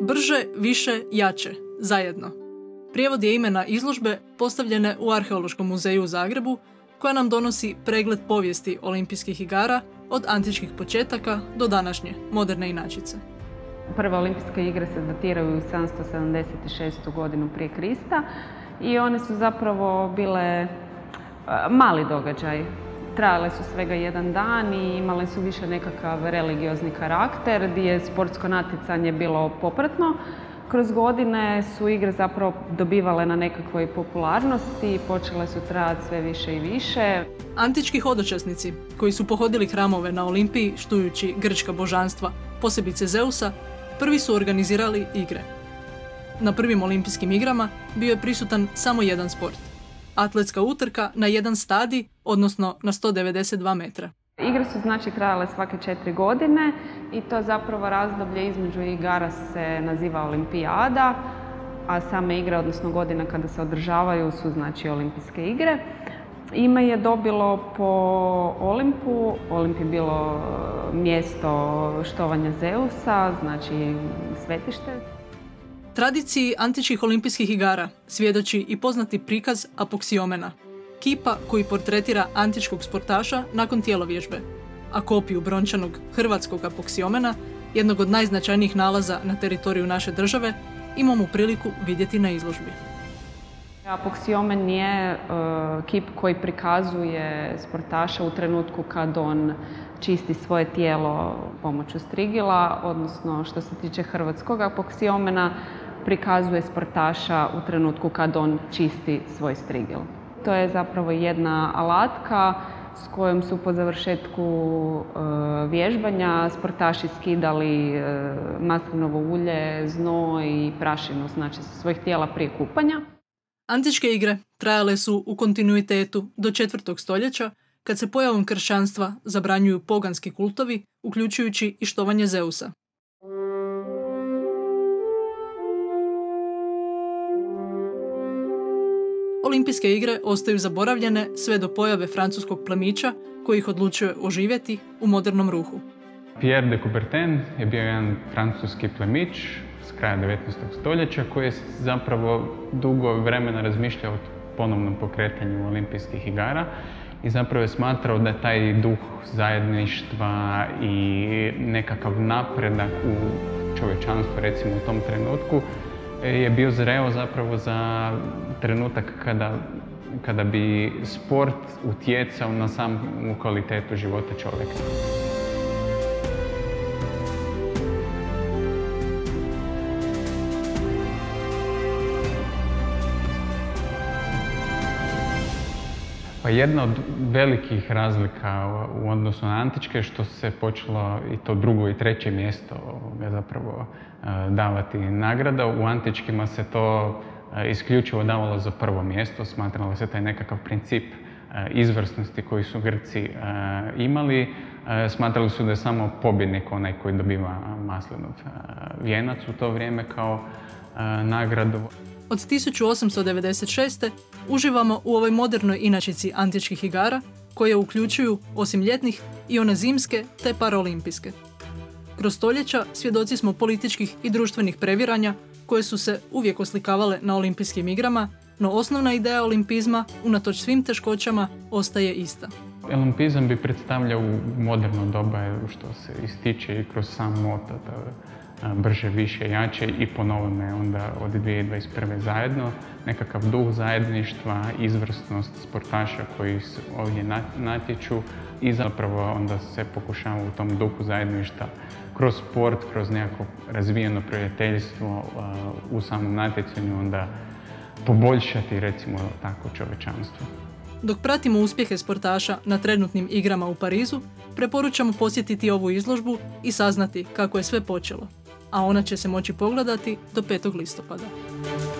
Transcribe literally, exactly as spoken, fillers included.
Brže, više, jače, zajedno. Prijevod je imena izložbe postavljene u Arheološkom muzeju u Zagrebu, koja nam donosi pregled povijesti olimpijskih igara od antičkih početaka do današnje moderne inačice. Prve olimpijske igre se datiraju u sedamsto sedamdeset šestu godinu prije Krista i one su zapravo bile mali događaj. Trajale su svega jedan dan i imale su više nekakav religiozni karakter gdje je sportsko natjecanje bilo popratno. Kroz godine su igre zapravo dobivale na nekakvoj popularnosti i počele su trajati sve više i više. Antički hodočasnici, koji su pohodili hramove na Olimpiji štujući grčka božanstva, posebice Zeusa, prvi su organizirali igre. Na prvim olimpijskim igrama bio je prisutan samo jedan sport. Atletska utrka na jedan stadij, odnosno na sto devedeset dva metra. Igre su znači trajale svake četiri godine i to zapravo razdoblje između igara se naziva olimpijada, a same igre, odnosno godina kada se održavaju, su znači olimpijske igre. Ime je dobilo po Olimpu. Olimp je bilo mjesto štovanja Zeusa, znači svetište. Tradiciji antičkih olimpijskih igara svjedoči i poznati prikaz apoksiomena, kipa koji portretira antičkog sportaša nakon tjelovježbe, a kopiju brončanog hrvatskog apoksiomena, jednog od najznačajnijih nalaza na teritoriju naše države, imamo priliku vidjeti na izložbi. Apoksiomen je uh, kip koji prikazuje sportaša u trenutku kad on čisti svoje tijelo pomoću strigila, odnosno što se tiče hrvatskog apoksiomena, prikazuje sportaša u trenutku kad on čisti svoj strigil. To je zapravo jedna alatka s kojom su po završetku uh, vježbanja sportaši skidali uh, maslinovo ulje, znoj i prašinu, znači sa svojih tijela prije kupanja. Antičke igre trajale su u kontinuitetu do četvrtog stoljeća, kad se pojavom kršćanstva zabranjuju poganski kultovi, uključujući i štovanje Zeusa. Olimpijske igre ostaju zaboravljene sve do pojave francuskog plemića koji ih odlučuje oživjeti u modernom ruhu. Pierre de Coubertin je bio jedan francuski plemić s kraja devetnaestog stoljeća koji je zapravo dugo vremena razmišljao o ponovnom pokretanju olimpijskih igara i zapravo je smatrao da taj duh zajedništva i nekakav napredak u čovječanstvu, recimo u tom trenutku, je bio zreo zapravo za trenutak kada, kada bi sport utjecao na samu kvalitetu života čovjeka. Pa jedna od velikih razlika u odnosu na antičke što se počelo i to drugo i treće mjesto zapravo davati nagrada. U antičkima se to isključivo davalo za prvo mjesto, smatralo se taj nekakav princip izvrsnosti koji su Grci imali. Smatrali su da je samo pobjednik onaj koji dobiva maslinov vijenac u to vrijeme kao nagradu. Od tisuću osamsto devedeset šeste. uživamo u ovoj modernoj inačici antičkih igara, koje uključuju, osim ljetnih, i one zimske te paraolimpijske. Kroz stoljeća svjedoci smo političkih i društvenih previranja koje su se uvijek oslikavale na olimpijskim igrama, no osnovna ideja olimpizma, unatoč svim teškoćama, ostaje ista. Olimpizam bi predstavljao moderno doba što se ističe i kroz sam moto brže, više, jače i po novome onda od dvije tisuće dvadeset prve zajedno. Nekakav duh zajedništva, izvrsnost sportaša koji se ovdje natječu i zapravo onda se pokušava u tom duhu zajedništva kroz sport, kroz nekako razvijeno prijateljstvo u samom natjecanju onda poboljšati recimo tako čovječanstvo. Dok pratimo uspjehe sportaša na trenutnim igrama u Parizu, preporučamo posjetiti ovu izložbu i saznati kako je sve počelo, a ona će se moći pogledati do petog listopada.